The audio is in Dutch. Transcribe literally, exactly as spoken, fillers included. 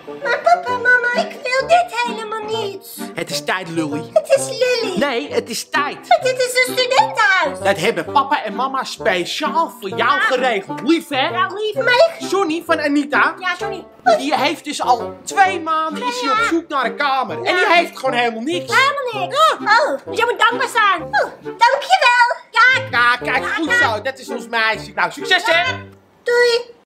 Maar papa, mama, ik wil dit helemaal niet. Het is tijd, Lully. Het is Lily. Nee, het is tijd. Maar dit is een studentenhuis. Dat hebben papa en mama speciaal voor jou geregeld. Lief, hè? Ja, lief. Maar ik... Johnny van Anita, Ja, sorry. die heeft dus al twee maanden is hij op zoek naar een kamer. En die heeft gewoon helemaal niks. Helemaal niks. Oh, dus jij moet dankbaar zijn. Oh, dankjewel. Kijk. Ja, kijk, goed zo. Dat is ons meisje. Nou, succes, hè? Doei.